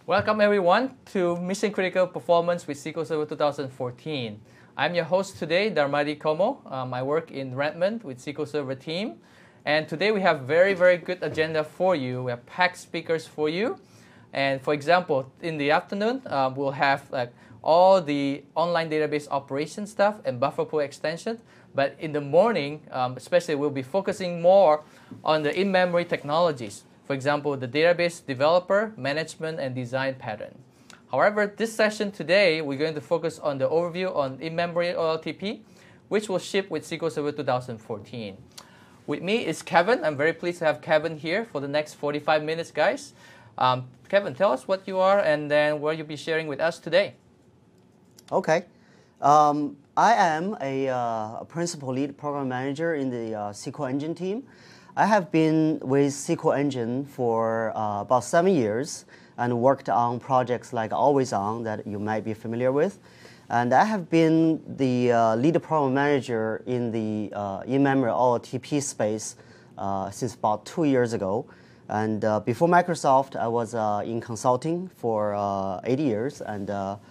Welcome everyone to Mission Critical Performance with SQL Server 2014. I'm your host today, Darmadi Komo. I work in Redmond with SQL Server team. And today we have very good agenda for you. We have packed speakers for you. And for example, in the afternoon, we'll have all the online database operation stuff and buffer pool extension. But in the morning, especially, we'll be focusing more on the in-memory technologies. For example, the database developer, management, and design pattern. However, this session today, we're going to focus on the overview on in-memory OLTP, which will ship with SQL Server 2014. With me is Kevin. I'm very pleased to have Kevin here for the next 45 minutes, guys. Kevin, tell us what you are and then what you'll be sharing with us today. Okay. I am a principal lead program manager in the SQL Engine team. I have been with SQL Engine for about 7 years and worked on projects like Always On that you might be familiar with. And I have been the lead program manager in the in-memory OLTP space since about 2 years ago. And before Microsoft, I was in consulting for 8 years. And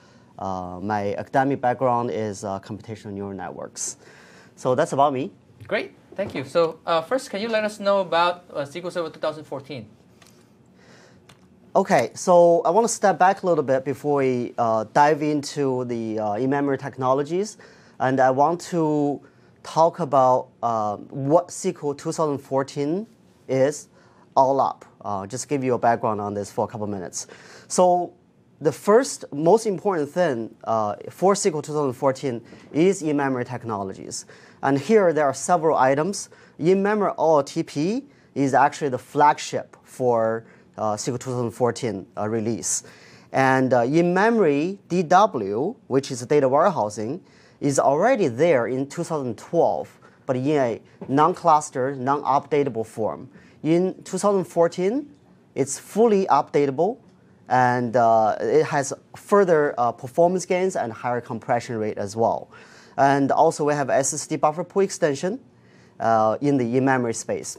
my academic background is computational neural networks. So that's about me. Great. Thank you. So first, can you let us know about SQL Server 2014? Okay, so I want to step back a little bit before we dive into the in-memory technologies. And I want to talk about what SQL 2014 is all up. Just give you a background on this for a couple minutes. So the first most important thing for SQL 2014 is in-memory technologies. And here there are several items. In-memory OLTP is actually the flagship for SQL 2014 release. And in-memory DW, which is data warehousing, is already there in 2012, but in a non-clustered, non-updatable form. In 2014, it's fully updatable, and it has further performance gains and higher compression rate as well. And also we have SSD buffer pool extension in the in-memory space.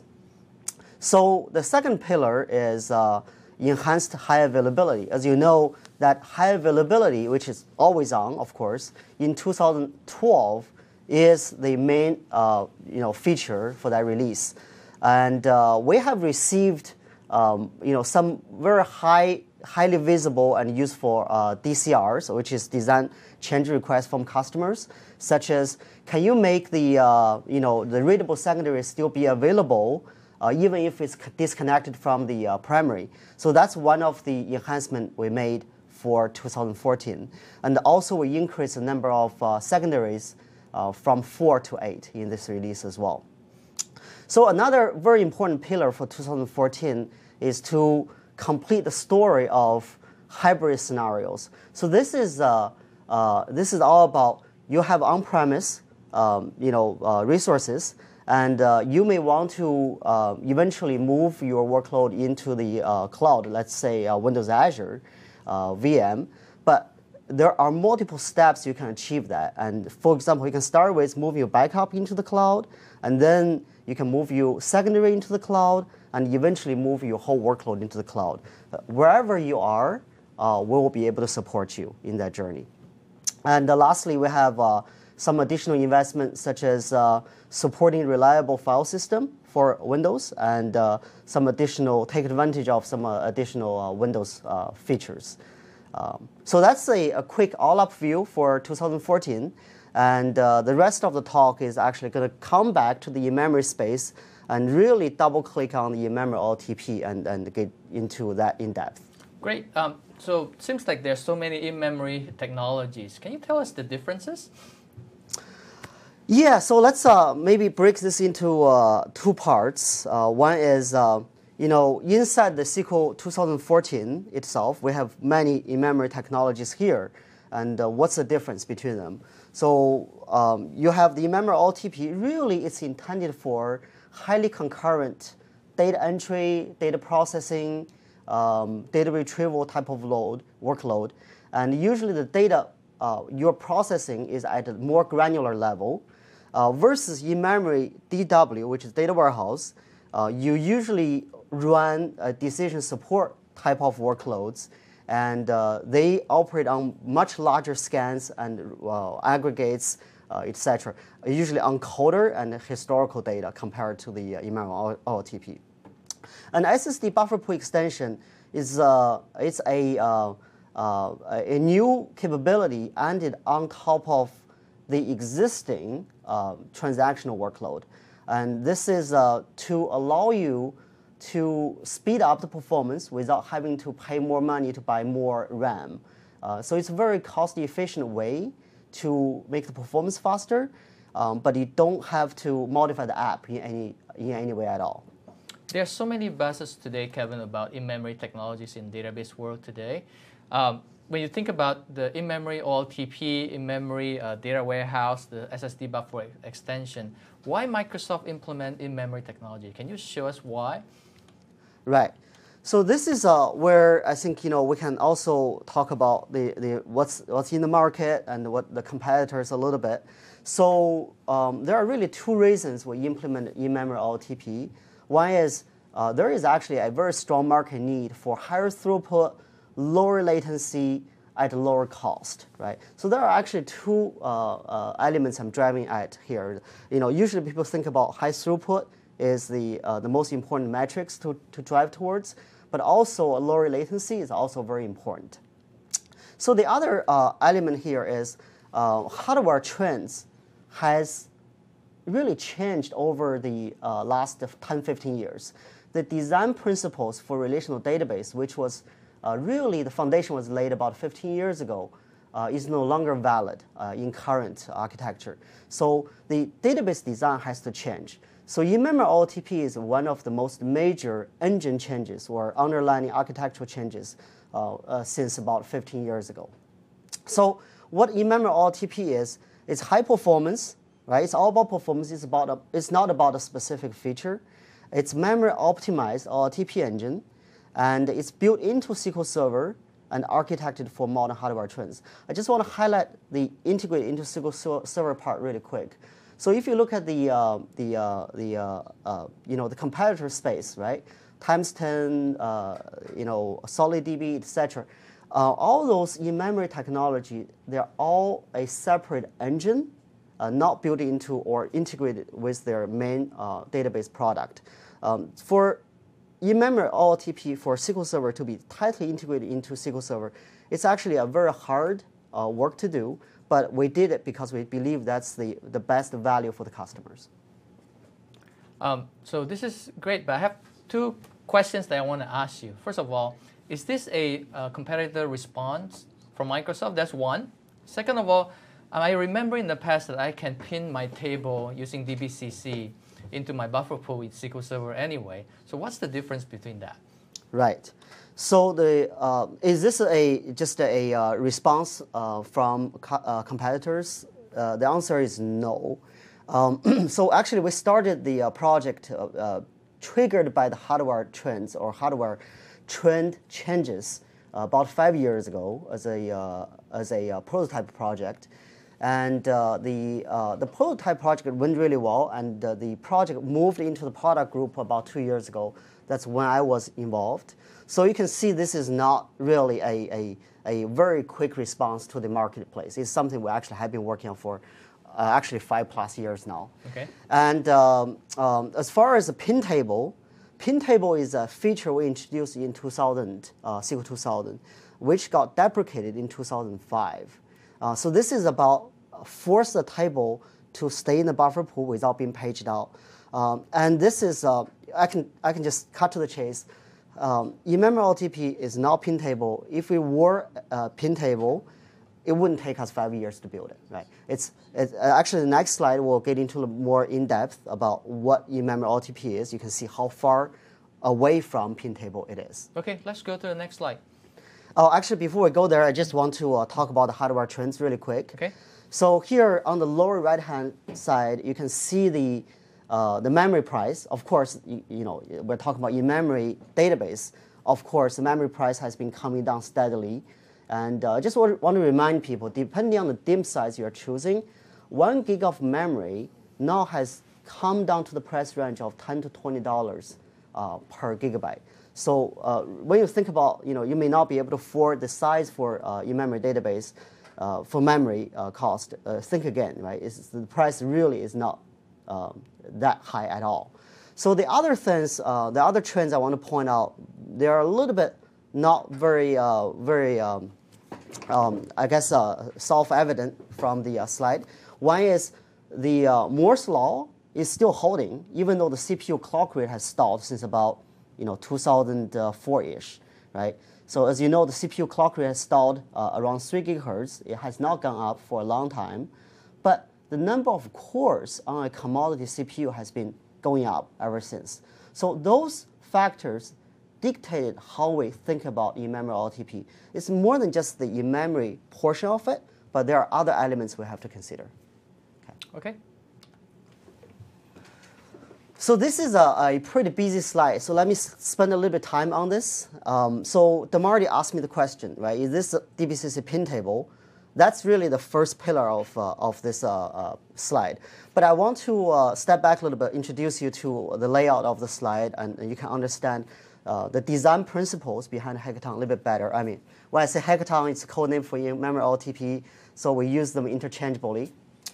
So the second pillar is enhanced high availability. As you know, that high availability, which is always on, of course, in 2012 is the main feature for that release. And we have received some very highly visible and useful DCRs, which is design change requests from customers, such as, can you make the the readable secondary still be available even if it's disconnected from the primary? So that's one of the enhancements we made for 2014. And also we increased the number of secondaries from 4 to 8 in this release as well. So another very important pillar for 2014 is to complete the story of hybrid scenarios. So this is all about you have on-premise resources, and you may want to eventually move your workload into the cloud, let's say Windows Azure VM, but there are multiple steps you can achieve that. And for example, you can start with moving your backup into the cloud, and then you can move your secondary into the cloud, and eventually move your whole workload into the cloud. Wherever you are, we will be able to support you in that journey. And lastly, we have some additional investments, such as supporting reliable file system for Windows, and take advantage of some additional Windows features. So that's a quick all-up view for 2014. And the rest of the talk is actually going to come back to the in-memory space and really double-click on the in-memory OLTP and get into that in depth. Great. So it seems like there's so many in-memory technologies. Can you tell us the differences? Yeah, so let's maybe break this into two parts. One is, inside the SQL 2014 itself, we have many in-memory technologies here. And what's the difference between them? So you have the in-memory OLTP. Really, it's intended for highly concurrent data entry, data processing, data retrieval type of workload. And usually the data you're processing is at a more granular level. Versus in-memory DW, which is data warehouse, you usually run a decision support type of workloads, and they operate on much larger scans and aggregates, etc. Usually on coder and historical data compared to the in-memory OLTP. An SSD buffer pool extension is it's a new capability added on top of the existing transactional workload. And this is to allow you to speed up the performance without having to pay more money to buy more RAM. So it's a very cost-efficient way to make the performance faster, but you don't have to modify the app in any way at all. There are so many buzzes today, Kevin, about in-memory technologies in database world today. When you think about the in-memory OLTP, in-memory data warehouse, the SSD buffer extension, why Microsoft implement in-memory technology? Can you show us why? Right. So this is where I think we can also talk about the what's in the market and what the competitors a little bit. So there are really two reasons we implement in-memory OLTP. One is there is actually a very strong market need for higher throughput, lower latency at a lower cost, right? So there are actually two elements I'm driving at here. Usually people think about high throughput is the most important metrics to drive towards, but also a lower latency is also very important. So the other element here is hardware trends has really changed over the last 10, 15 years. The design principles for relational database, which was really the foundation was laid about 15 years ago, is no longer valid in current architecture. So the database design has to change. So in-memory OLTP is one of the most major engine changes or underlying architectural changes since about 15 years ago. So what in-memory OLTP is, it's high performance, right? It's all about performance. It's not about a specific feature. It's memory optimized OLTP engine, and it's built into SQL Server and architected for modern hardware trends. I just want to highlight the integrate into SQL Server part really quick. So if you look at the competitor space, right? Times 10, SolidDB, etc. All those in-memory technology, they're all a separate engine, not built into or integrated with their main database product. For in-memory OLTP for SQL Server to be tightly integrated into SQL Server, it's actually a very hard work to do, but we did it because we believe that's the best value for the customers. So this is great, but I have two questions that I want to ask you. First of all, is this a competitor response from Microsoft? That's one. Second of all, I remember in the past that I can pin my table using DBCC into my buffer pool with SQL Server anyway. So what's the difference between that? Right. So is this just a response from competitors? The answer is no. So actually, we started the project triggered by the hardware trends or hardware trend changes about 5 years ago as a prototype project. And the prototype project went really well, and the project moved into the product group about 2 years ago. That's when I was involved. So you can see this is not really a very quick response to the marketplace. It's something we actually have been working on for actually 5+ years now. Okay. And as far as the pin table is a feature we introduced in 2000, SQL 2000, which got deprecated in 2005. So this is about force the table to stay in the buffer pool without being paged out. And this is, I can just cut to the chase. In-memory OLTP is not pin table. If we were a pin table, it wouldn't take us 5 years to build it, right? It's actually the next slide will get into more in depth about what in-memory OLTP is. You can see how far away from pin table it is. Okay, let's go to the next slide. Oh, actually, before we go there, I just want to talk about the hardware trends really quick. Okay. So here on the lower right-hand side, you can see the memory price. Of course, we're talking about in-memory database. Of course, the memory price has been coming down steadily. And I just want to remind people, depending on the DIMM size you're choosing, 1 gig of memory now has come down to the price range of $10 to $20 per gigabyte. So when you think about, you may not be able to afford the size for in-memory database for memory cost. Think again, right? The price really is not that high at all. So the other things, the other trends I want to point out, they are a little bit not very, I guess, self-evident from the slide. One is the Moore's law is still holding, even though the CPU clock rate has stalled since about 2004-ish, right? So as you know, the CPU clock rate has stalled around 3 gigahertz. It has not gone up for a long time, but the number of cores on a commodity CPU has been going up ever since. So those factors dictated how we think about in-memory OLTP. It's more than just the in-memory portion of it, but there are other elements we have to consider. Okay. So this is a pretty busy slide, so let me spend a little bit of time on this. So Damarty asked me the question, right? Is this a DBCC pin table? That's really the first pillar of this slide. But I want to step back a little bit, introduce you to the layout of the slide, and you can understand the design principles behind Hackathon a little bit better. I mean, when I say Hackathon, it's a code name for in-memory OLTP, so we use them interchangeably.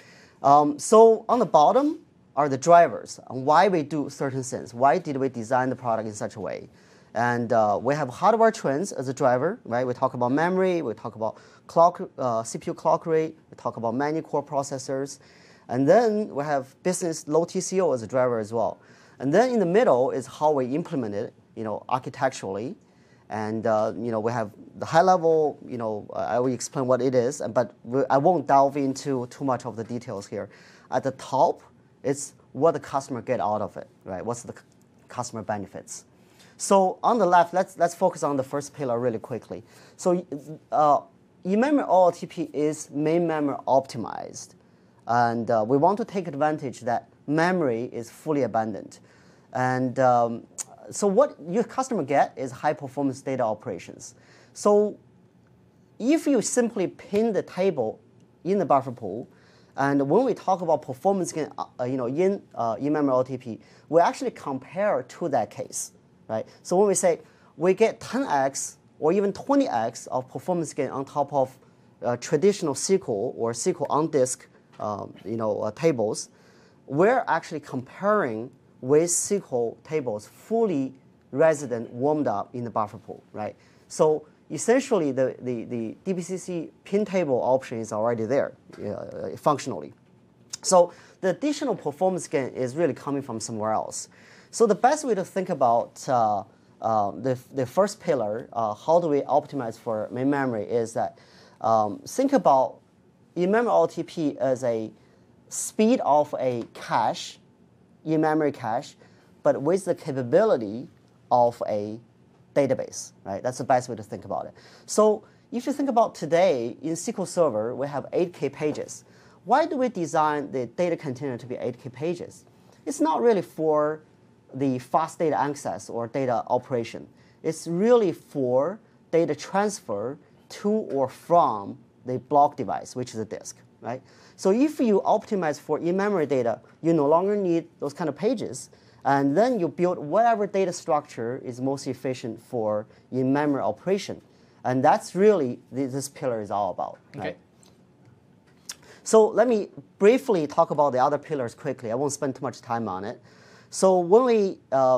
So on the bottom are the drivers and why we do certain things. Why did we design the product in such a way? And we have hardware trends as a driver, right? We talk about memory, we talk about CPU clock rate, we talk about many core processors. And then we have business low TCO as a driver as well. And then in the middle is how we implement it, architecturally. And we have the high level, I will explain what it is, but I won't delve into too much of the details here. At the top, it's what the customer get out of it, right? What's the customer benefits? So on the left, let's focus on the first pillar really quickly. So in-memory OLTP is main memory optimized, and we want to take advantage that memory is fully abundant. And so what your customer get is high performance data operations. So if you simply pin the table in the buffer pool, and when we talk about performance gain, in in-memory OLTP, we actually compare to that case, right? So when we say we get 10x or even 20x of performance gain on top of traditional SQL or SQL on disk, tables, we're actually comparing with SQL tables fully resident warmed up in the buffer pool, right? So essentially, the DBCC pin table option is already there functionally. So the additional performance gain is really coming from somewhere else. So the best way to think about the first pillar, how do we optimize for main memory, is that think about in-memory OLTP as a speed of a cache, in-memory cache, but with the capability of a database, right? That's the best way to think about it. So if you think about today, in SQL Server, we have 8K pages. Why do we design the data container to be 8K pages? It's not really for the fast data access or data operation. It's really for data transfer to or from the block device, which is a disk, right? So if you optimize for in-memory data, you no longer need those kind of pages. And then you build whatever data structure is most efficient for in-memory operation. And that's really this pillar is all about. Right? Okay. So let me briefly talk about the other pillars quickly. I won't spend too much time on it. So when we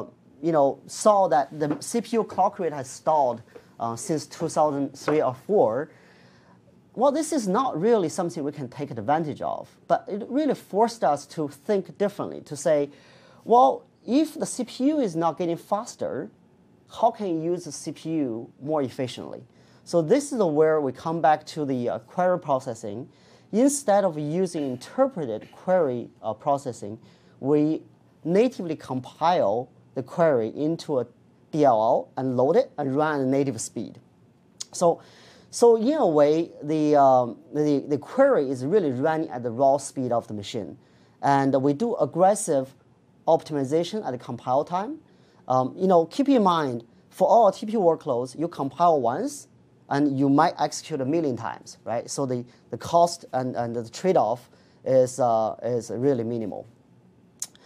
saw that the CPU clock rate has stalled since 2003 or 4, well, this is not really something we can take advantage of. But it really forced us to think differently, to say, well, if the CPU is not getting faster, how can you use the CPU more efficiently? So this is where we come back to the query processing. Instead of using interpreted query processing, we natively compile the query into a DLL and load it and run at native speed. So in a way, the query is really running at the raw speed of the machine. And we do aggressive optimization at the compile time. Keep in mind, for all TP workloads, you compile once, and you might execute 1,000,000 times, right? So the cost and the trade-off is really minimal.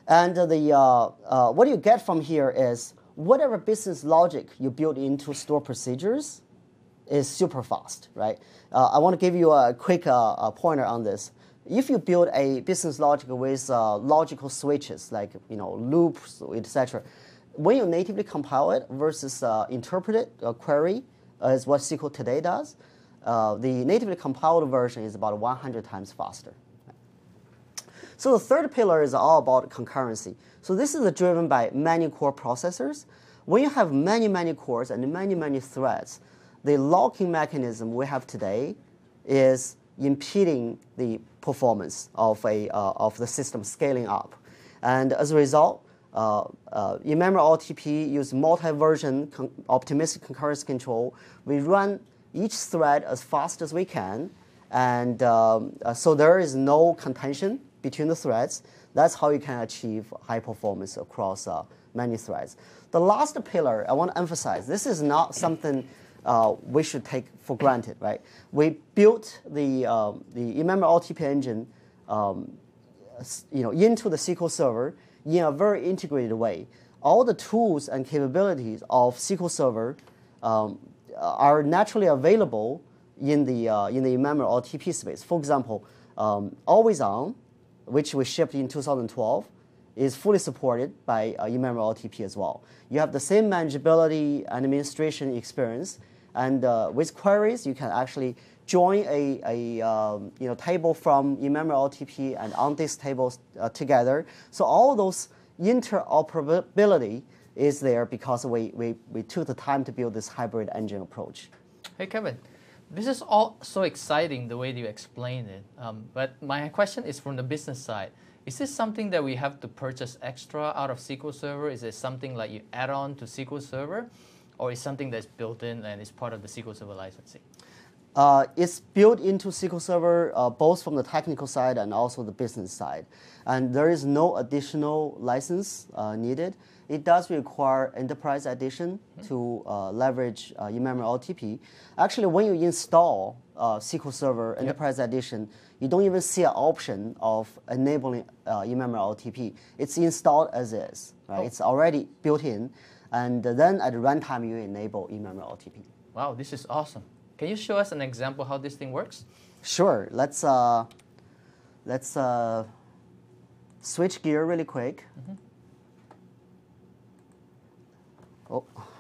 And what you get from here is whatever business logic you build into store procedures is super fast, right? I want to give you a quick pointer on this. If you build a business logic with logical switches like loops, etc., when you natively compile it versus interpret it, query, is what SQL today does, the natively compiled version is about 100 times faster. So the third pillar is all about concurrency. So this is driven by many core processors. When you have many cores and many threads, the locking mechanism we have today is impeding the performance of the system scaling up. And as a result, in-memory OLTP use multi-version optimistic concurrency control. We run each thread as fast as we can, and so there is no contention between the threads. That's how you can achieve high performance across many threads. The last pillar I want to emphasize, this is not something we should take for granted, right? We built the in-memory OLTP engine into the SQL Server in a very integrated way. All the tools and capabilities of SQL Server are naturally available in the in-memory OLTP space. For example, Always On, which we shipped in 2012, is fully supported by in-memory OLTP as well. You have the same manageability and administration experience, and with queries, you can actually join a table from in-memory OLTP and on-disk tables together. So all those interoperability is there because we took the time to build this hybrid engine approach. Hey, Kevin. This is all so exciting the way you explain it, but my question is from the business side. Is this something that we have to purchase extra out of SQL Server? Is it something like you add on to SQL Server, or is something that's built in and is part of the SQL Server licensing? It's built into SQL Server both from the technical side and also the business side. And there is no additional license needed. It does require enterprise edition to leverage in-memory OLTP. Actually, when you install SQL Server Enterprise Edition, you don't even see an option of enabling in-memory OLTP. It's installed as is, right? It's already built in, and then at runtime you enable in-memory OLTP. Wow, this is awesome. Can you show us an example how this thing works? Sure. Let's switch gear really quick. Oh.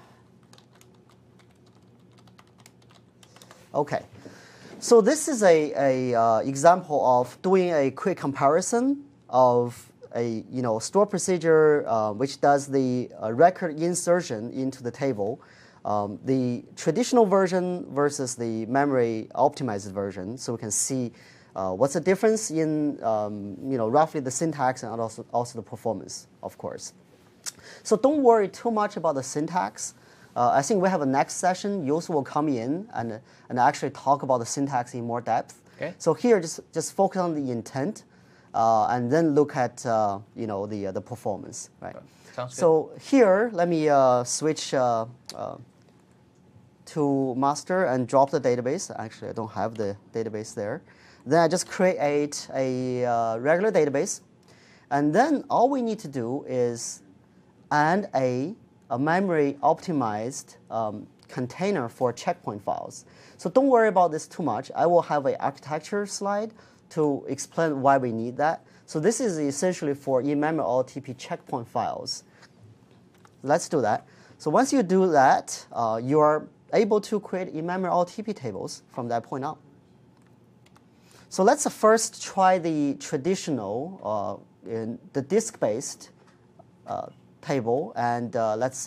Okay. So this is a example of doing a quick comparison of a store procedure which does the record insertion into the table, the traditional version versus the memory optimized version. So we can see what's the difference in roughly the syntax and also the performance, of course. So don't worry too much about the syntax. I think we have a next session. Yosu will come in and actually talk about the syntax in more depth. Okay. So here, just focus on the intent, and then look at the performance, right? Sounds good. So here, let me switch to master and drop the database. Actually, I don't have the database there. Then I just create a regular database, and then all we need to do is add a memory optimized container for checkpoint files. So don't worry about this too much. I will have an architecture slide to explain why we need that. So this is essentially for in-memory OLTP checkpoint files. Let's do that. So once you do that, you are able to create in-memory OLTP tables from that point on. So let's first try the traditional, the disk-based table, and let's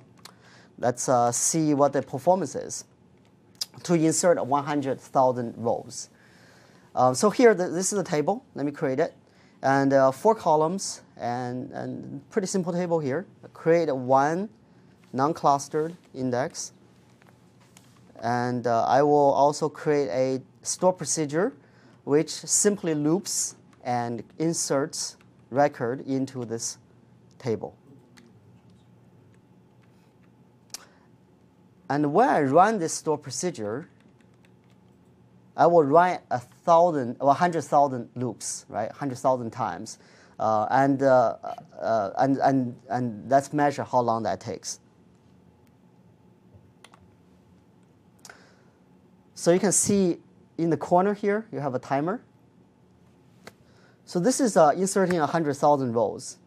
see what the performance is to insert 100,000 rows. So here, this is the table. Let me create it. And 4 columns, and pretty simple table here. Create one non-clustered index. And I will also create a store procedure which simply loops and inserts record into this table. And when I run this store procedure, I will run 100,000 loops, right? 100,000 times. and let's measure how long that takes. So you can see in the corner here, you have a timer. So this is inserting 100,000 rows.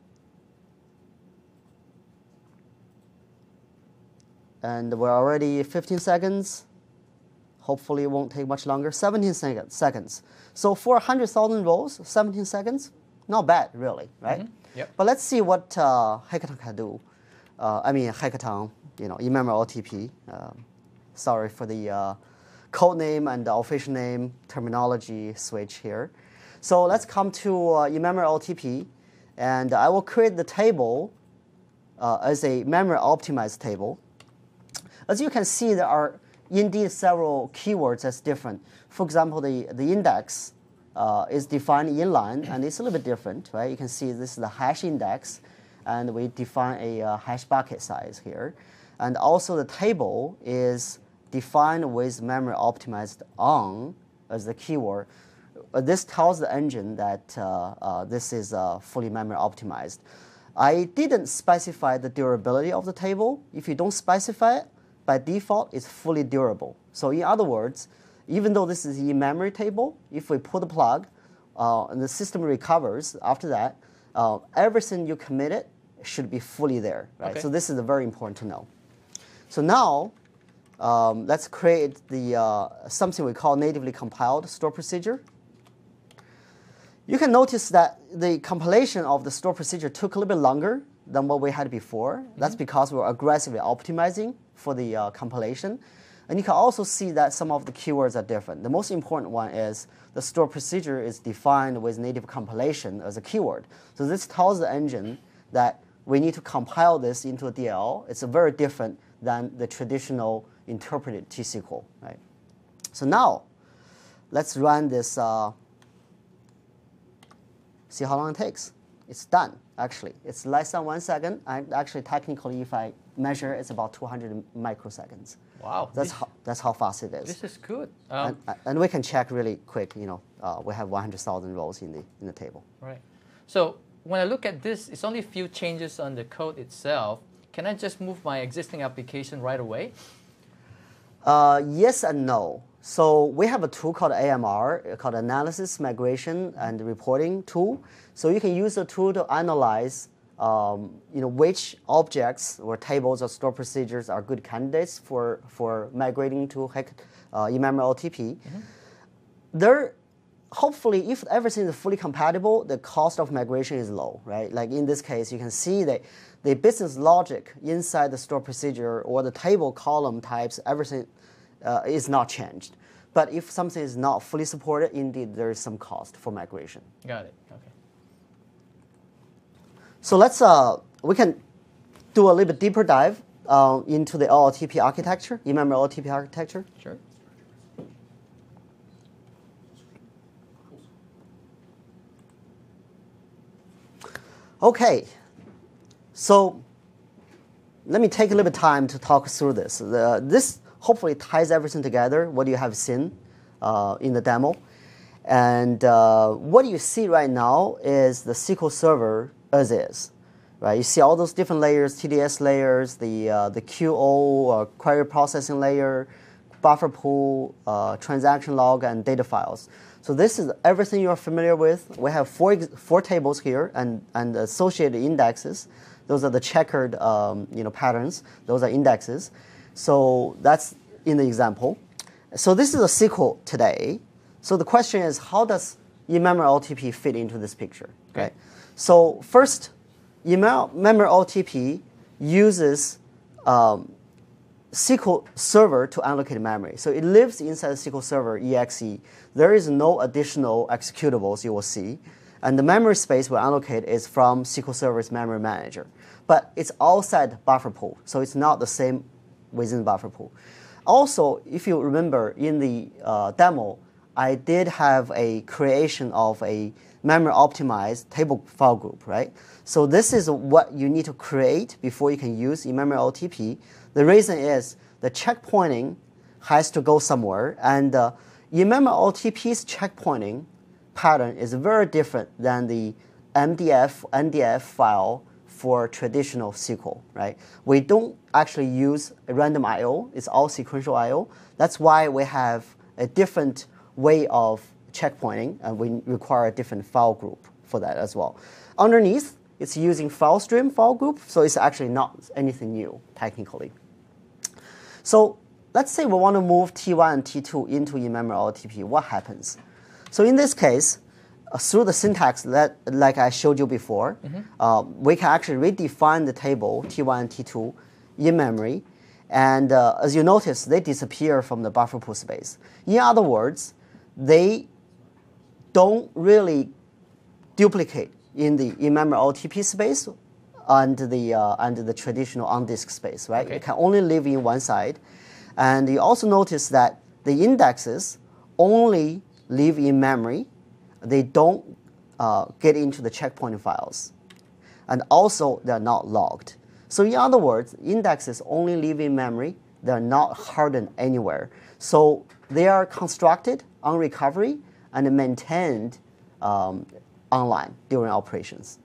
And we're already 15 seconds. Hopefully it won't take much longer. 17 seconds. So for 100,000 rows, 17 seconds, not bad, really, right? Mm-hmm. Yep. But let's see what Hackathon can do. Hackathon, eMemory OLTP. Sorry for the code name and the official name terminology switch here. So let's come to eMemory OLTP, and I will create the table as a memory optimized table. As you can see, there are indeed several keywords that's different. For example, the index is defined inline, and it's a little bit different, right? You can see this is the hash index, and we define a hash bucket size here. And also the table is defined with memory optimized on as the keyword. This tells the engine that this is fully memory optimized. I didn't specify the durability of the table. If you don't specify it, by default, it's fully durable. So in other words, even though this is a memory table, if we pull the plug and the system recovers after that, everything you committed should be fully there, right? Okay. So this is very important to know. So now, let's create the something we call natively compiled store procedure. You can notice that the compilation of the store procedure took a little bit longer than what we had before. Mm-hmm. That's because we were aggressively optimizing for the compilation. And you can also see that some of the keywords are different. The most important one is the store procedure is defined with native compilation as a keyword. So this tells the engine that we need to compile this into a DL. It's very different than the traditional interpreted T-SQL, right? So now, let's run this, see how long it takes. It's done, actually. It's less than 1 second. And actually, technically, if I measure, it's about 200 microseconds. Wow. That's how fast it is. This is good. And we can check really quick. We have 100,000 rows in the table. Right. So when I look at this, it's only a few changes on the code itself. Can I just move my existing application right away? Yes and no. So we have a tool called AMR, called Analysis, Migration, and Reporting tool. So you can use the tool to analyze which objects or tables or store procedures are good candidates for migrating to eMemory OLTP. Mm-hmm. Hopefully, if everything is fully compatible, the cost of migration is low, right? Like in this case, you can see that the business logic inside the store procedure or the table column types, everything is not changed. But if something is not fully supported, indeed, there is some cost for migration. Got it. Okay. So we can do a little bit deeper dive into the OLTP architecture, eMemory OLTP architecture. Sure. Okay, so let me take a little bit of time to talk through this. This hopefully ties everything together, what you have seen in the demo. And what you see right now is the SQL Server as is. Right? You see all those different layers, TDS layers, the QO, query processing layer, buffer pool, transaction log, and data files. So this is everything you're familiar with. We have four tables here and associated indexes. Those are the checkered patterns. Those are indexes. So that's in the example. So this is a SQL today. So the question is, how does eMemory OLTP fit into this picture? Okay. So first, eMemory OLTP uses SQL Server to allocate memory. So it lives inside the SQL Server exe. There is no additional executables you will see. And the memory space we allocate is from SQL Server's memory manager. But it's outside buffer pool, so it's not the same within buffer pool. Also, if you remember in the demo, I did have a creation of a memory optimized table file group, right? So this is what you need to create before you can use eMemory OLTP. The reason is the checkpointing has to go somewhere, and eMemory OLTP's checkpointing pattern is very different than the MDF, NDF file for traditional SQL, right? We don't actually use random I/O. It's all sequential I/O. That's why we have a different way of checkpointing, and we require a different file group for that as well. Underneath, it's using file stream file group, so it's actually not anything new technically. So let's say we want to move T1 and T2 into in-memory OLTP. What happens? So in this case, through the syntax that, like I showed you before, we can actually redefine the table T1 and T2 in memory. And as you notice, they disappear from the buffer pool space. In other words, they don't really duplicate in the in-memory OLTP space and the traditional on-disk space, right? Okay. It can only live in one side. And you also notice that the indexes only live in memory. They don't get into the checkpoint files. And also, they're not logged. So in other words, indexes only live in memory. They're not hardened anywhere. So they are constructed on recovery and maintained online during operations.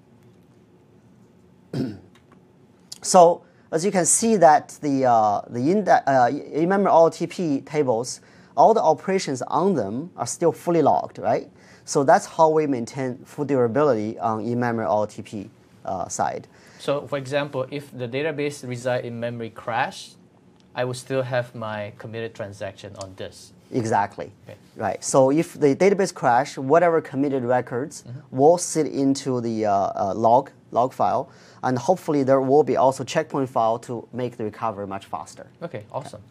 So as you can see that the in-memory OLTP tables, all the operations on them are still fully logged, right? So that's how we maintain full durability on in-memory OLTP side. So for example, if the database reside in memory crash, I will still have my committed transaction on this. Exactly. Okay. Right. So if the database crash, whatever committed records will sit into the log file, and hopefully there will be also checkpoint file to make the recovery much faster. Okay, awesome.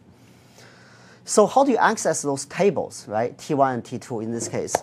So how do you access those tables, right? T1 and T2 in this case.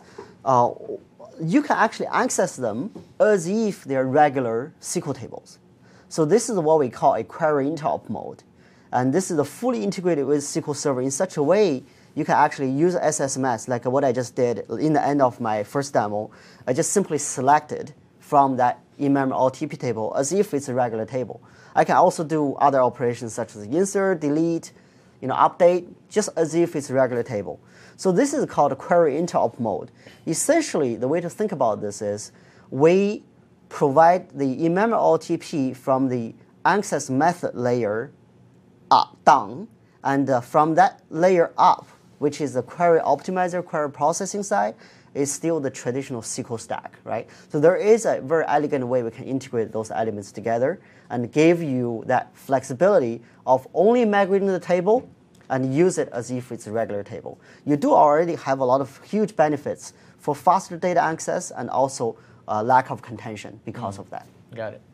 You can actually access them as if they're regular SQL tables. So this is what we call a query interop mode. And this is fully integrated with SQL Server in such a way you can actually use SSMS, like what I just did in the end of my first demo. I just simply selected from that in-memory OLTP table as if it's a regular table. I can also do other operations such as insert, delete, update, just as if it's a regular table. So this is called query interop mode. Essentially, the way to think about this is we provide the in-memory OLTP from the access method layer down, and from that layer up, which is the query optimizer, query processing side, is still the traditional SQL stack, right? So there is a very elegant way we can integrate those elements together and give you that flexibility of only migrating the table and use it as if it's a regular table. You do already have a lot of huge benefits for faster data access and also lack of contention because of that. Got it.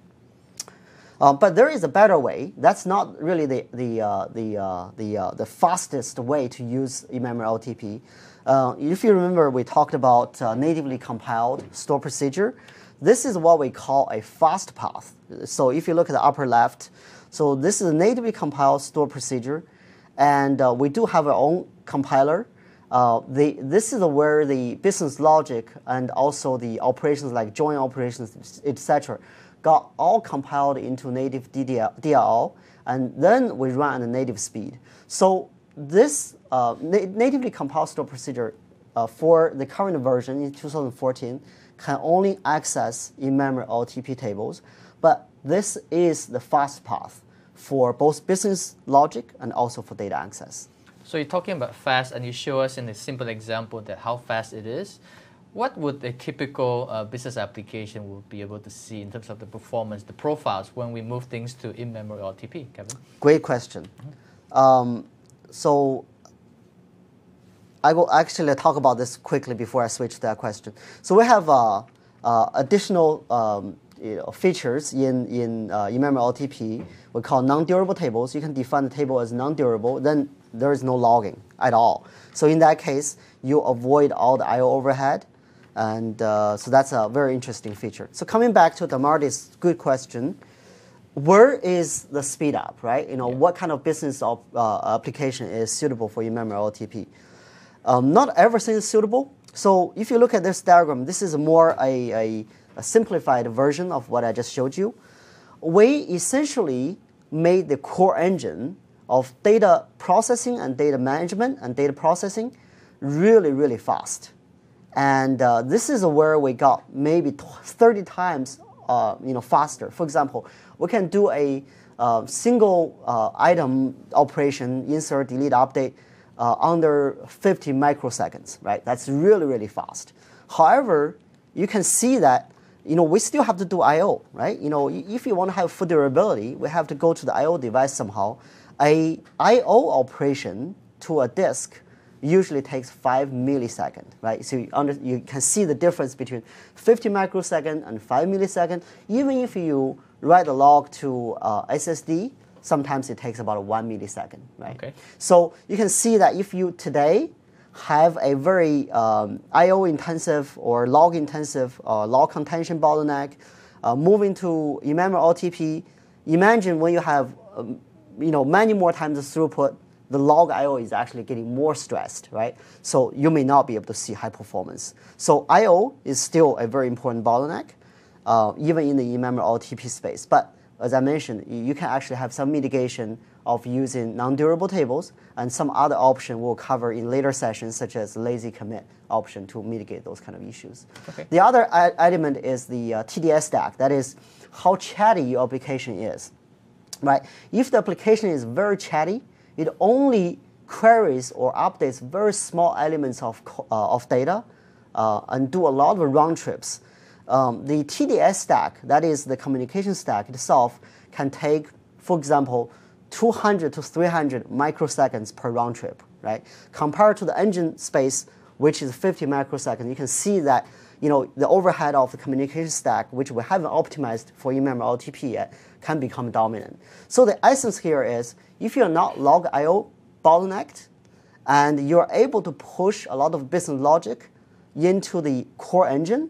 But there is a better way. That's not really the fastest way to use in-memory OLTP. If you remember, we talked about natively compiled store procedure. This is what we call a fast path. So if you look at the upper left, so this is a natively compiled store procedure, and we do have our own compiler. This is where the business logic and also the operations like join operations, etc., got all compiled into native DLL, and then we run at a native speed. So this natively compiled store procedure for the current version in 2014 can only access in-memory OLTP tables, but this is the fast path for both business logic and also for data access. So you're talking about fast, and you show us in a simple example that how fast it is. What would a typical business application will be able to see in terms of the performance, the profiles, when we move things to in-memory OLTP, Kevin? Great question. So I will actually talk about this quickly before I switch to that question. So we have additional features in in-memory OLTP we call non-durable tables. You can define the table as non-durable, then there is no logging at all. So in that case, you avoid all the I/O overhead. And so that's a very interesting feature. So coming back to Damarty's good question, where is the speed up, right? What kind of business application is suitable for in-memory OLTP? Not everything is suitable. So if you look at this diagram, this is more a simplified version of what I just showed you. We essentially made the core engine of data processing and data management and data processing really, really fast. And this is where we got maybe 30 times faster. For example, we can do a single item operation, insert, delete, update, under 50 microseconds, right? That's really, really fast. However, you can see that we still have to do I/O, right? If you want to have full durability, we have to go to the I/O device somehow. A I/O operation to a disk usually takes 5 milliseconds, right? So you can see the difference between 50 microseconds and 5 milliseconds. Even if you write a log to SSD, sometimes it takes about 1 millisecond, right? Okay. So you can see that if you today have a very I/O intensive or log intensive log contention bottleneck, moving to in-memory OLTP, imagine when you have many more times the throughput, the log I/O is actually getting more stressed, right? So you may not be able to see high performance. So I/O is still a very important bottleneck, even in the in-memory OLTP space. But as I mentioned, you can actually have some mitigation of using non-durable tables, and some other option we'll cover in later sessions, such as lazy commit option to mitigate those kind of issues. Okay. The other element is the TDS stack. That is how chatty your application is, right? If the application is very chatty, it only queries or updates very small elements of data and do a lot of round trips. The TDS stack, that is the communication stack itself, can take, for example, 200 to 300 microseconds per round trip, right? Compared to the engine space, which is 50 microseconds, you can see that the overhead of the communication stack, which we haven't optimized for in-memory OLTP yet, can become dominant. So the essence here is, if you're not log I/O bottlenecked, and you're able to push a lot of business logic into the core engine,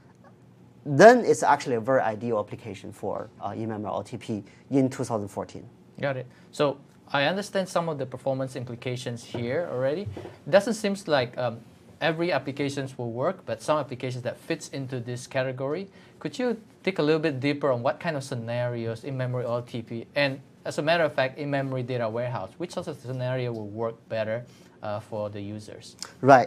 then it's actually a very ideal application for in-memory OLTP in 2014. Got it. So I understand some of the performance implications here already. It doesn't seem like every applications will work, but some applications that fits into this category. Could you dig a little bit deeper on what kind of scenarios in-memory OLTP, and as a matter of fact, in-memory data warehouse, which sort of scenario will work better for the users? Right.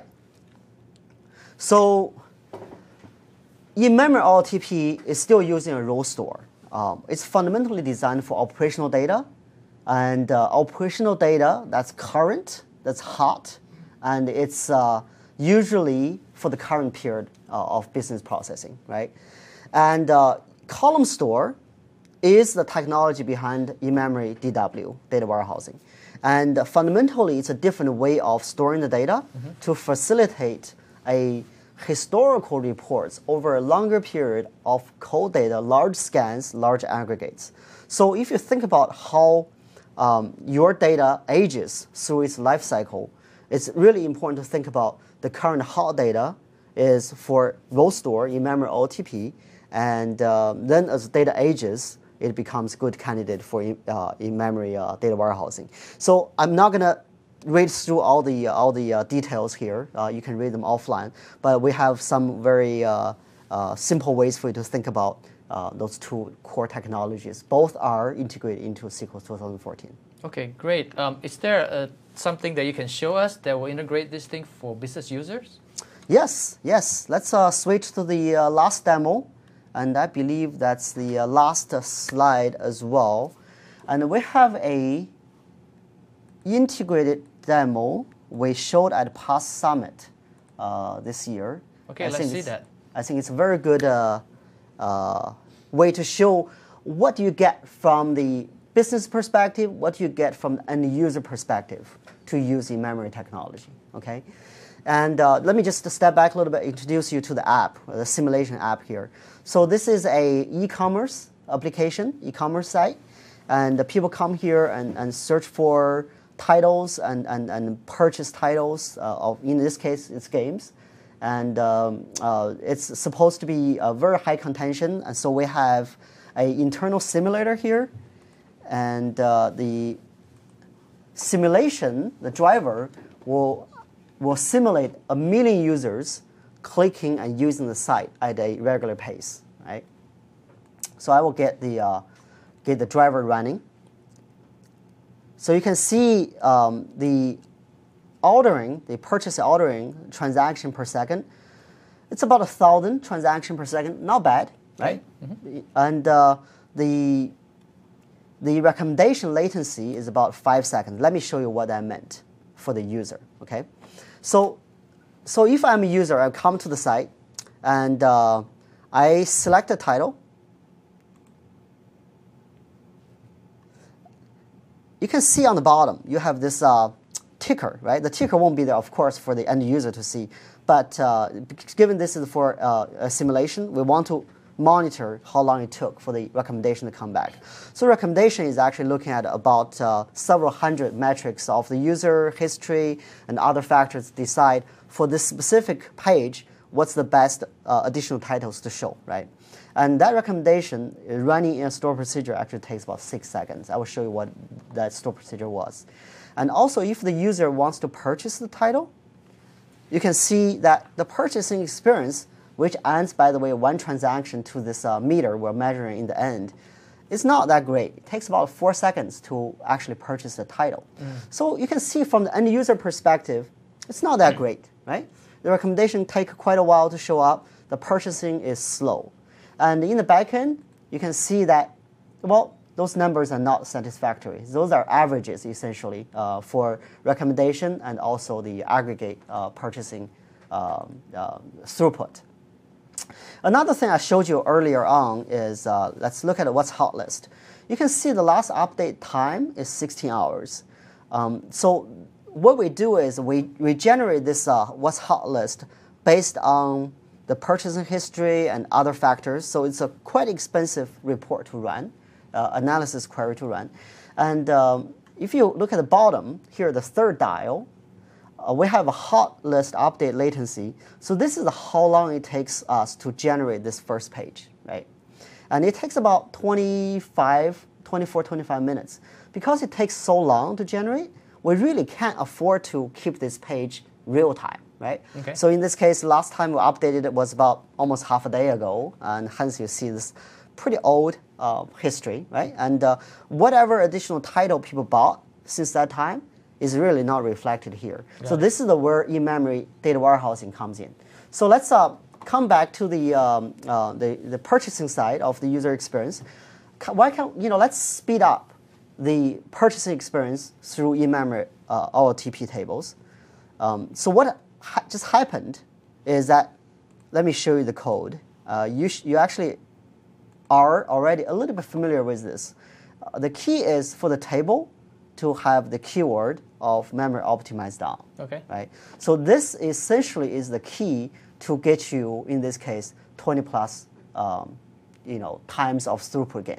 So in-memory OLTP is still using a row store. It's fundamentally designed for operational data, and operational data that's current, that's hot, and it's usually for the current period of business processing, right? And column store is the technology behind in-memory DW, data warehousing. And fundamentally, it's a different way of storing the data to facilitate a historical reports over a longer period of cold data, large scans, large aggregates. So if you think about how your data ages through its life cycle, it's really important to think about the current hot data is for row store in-memory OLTP, and then as data ages, it becomes a good candidate for in-memory data warehousing. So I'm not going to read through all the details here. You can read them offline. But we have some very simple ways for you to think about those two core technologies. Both are integrated into SQL 2014. Okay, great. Is there something that you can show us that will integrate this thing for business users? Yes. Let's switch to the last demo. And I believe that's the last slide as well. And we have a integrated demo we showed at past summit this year. Okay, let's see that. I think it's a very good way to show what you get from the business perspective, what you get from the end user perspective to use in-memory technology. Okay, and let me just step back a little bit, introduce you to the app, the simulation app here. So this is a e-commerce application, e-commerce site, and the people come here and search for titles and purchase titles of, in this case, it's games. And it's supposed to be a very high contention, and so we have an internal simulator here, and the simulation, the driver, will simulate 1 million users clicking and using the site at a regular pace, right? So I will get the driver running. So you can see the ordering, the purchase ordering transaction per second. it's about 1,000 transactions per second. Not bad, right? And the recommendation latency is about 5 seconds. Let me show you what that meant for the user. Okay, so if I'm a user, I come to the site and I select a title. You can see on the bottom, you have this ticker, right? The ticker won't be there, of course, for the end user to see. But given this is for a simulation, we want to monitor how long it took for the recommendation to come back. So recommendation is actually looking at about several hundred metrics of the user history and other factors to decide for this specific page what's the best additional titles to show, right? And that recommendation running in a store procedure actually takes about 6 seconds. I will show you what that store procedure was. And also, if the user wants to purchase the title, you can see that the purchasing experience, which ends, by the way, one transaction to this meter we're measuring in the end, is not that great. It takes about 4 seconds to actually purchase the title. So you can see from the end user perspective, it's not that great, right? The recommendation takes quite a while to show up. The purchasing is slow. And in the back end, you can see that, well, those numbers are not satisfactory. Those are averages, essentially, for recommendation and also the aggregate purchasing throughput. Another thing I showed you earlier on is, let's look at what's hot list. You can see the last update time is 16 hours. So what we do is we generate this what's hot list based on the purchasing history and other factors. So it's a quite expensive report to run, analysis query to run. And if you look at the bottom, here the third dial, we have a hot list update latency. So this is how long it takes us to generate this first page, right? And it takes about 24, 25 minutes. Because it takes so long to generate, we really can't afford to keep this page real time, right? Okay. So in this case, last time we updated it was about almost half a day ago, and hence you see this pretty old history, right? And whatever additional title people bought since that time is really not reflected here. So this is where in-memory data warehousing comes in. So let's come back to the purchasing side of the user experience. Why can't, let's speed up the purchasing experience through in-memory OLTP tables. So what just happened is that, let me show you the code. You actually are already a little bit familiar with this. The key is for the table to have the keyword of memory optimized down. Okay. Right. So this essentially is the key to get you, in this case, 20 plus times of throughput gain.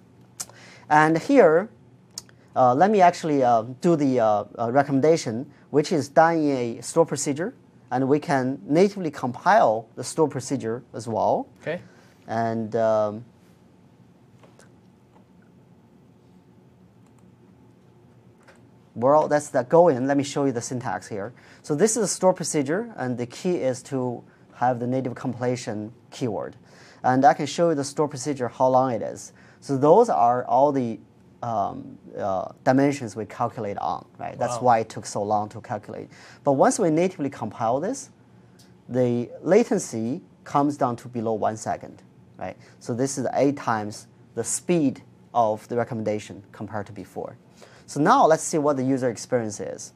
And here, let me actually do the recommendation, which is done in a store procedure, and we can natively compile the store procedure as well. Okay. And well, that's the going. Let me show you the syntax here. So this is a store procedure, and the key is to have the native compilation keyword. And I can show you the store procedure, how long it is. So those are all the dimensions we calculate on, right? That's why it took so long to calculate. But once we natively compile this, the latency comes down to below 1 second, right? So this is 8 times the speed of the recommendation compared to before. So now let's see what the user experience is.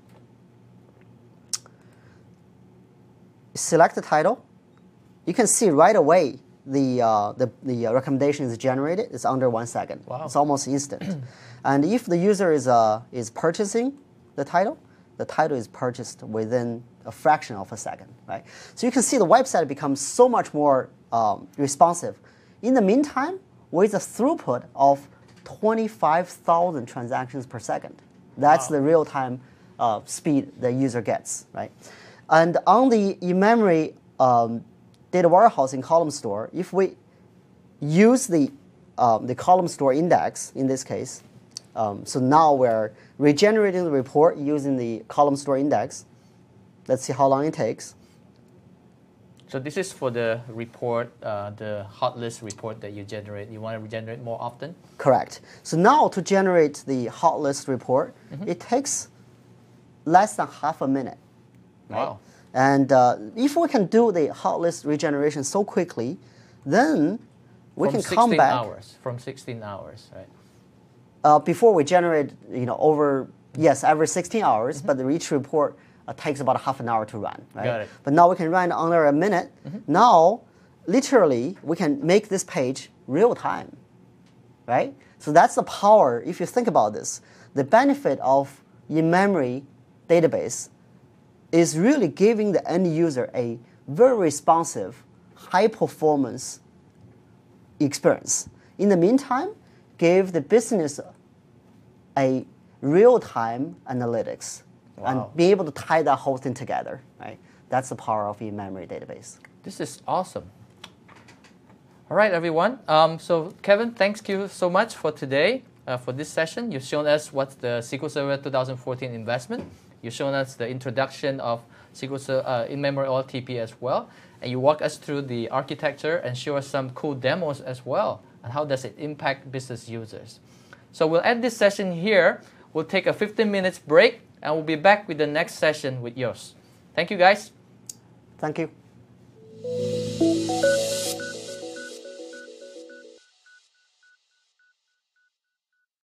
Select the title. You can see right away the recommendation is generated. It's under 1 second. Wow. It's almost instant. And if the user is purchasing the title is purchased within a fraction of a second, right? So you can see the website becomes so much more responsive. In the meantime, with a throughput of 25,000 transactions per second. That's the real-time speed the user gets, right? And on the in-memory data warehousing column store, if we use the column store index in this case, so now we're regenerating the report using the column store index. Let's see how long it takes. So this is for the report, the hot list report that you generate. You want to regenerate more often? Correct. So now to generate the hot list report, it takes less than half a minute. Right? Wow. And if we can do the hot list regeneration so quickly, then we can come back. From 16 hours, right? Before we generate, every 16 hours, but the each report takes about half an hour to run, right? Got it. But now we can run under a minute. Now, literally, we can make this page real time, right? So that's the power. If you think about this, the benefit of in-memory database is really giving the end user a very responsive, high-performance experience. In the meantime, give the business a real-time analytics and be able to tie that whole thing together, right? That's the power of in-memory database. This is awesome. All right, everyone. So Kevin, thank you so much for today, for this session. You've shown us what's the SQL Server 2014 investment. You've shown us the introduction of SQL Server in-memory OLTP as well. And you walk us through the architecture and show us some cool demos as well. And how does it impact business users. So we'll end this session here. We'll take a 15 minutes break, and we'll be back with the next session with Jos. Thank you, guys. Thank you.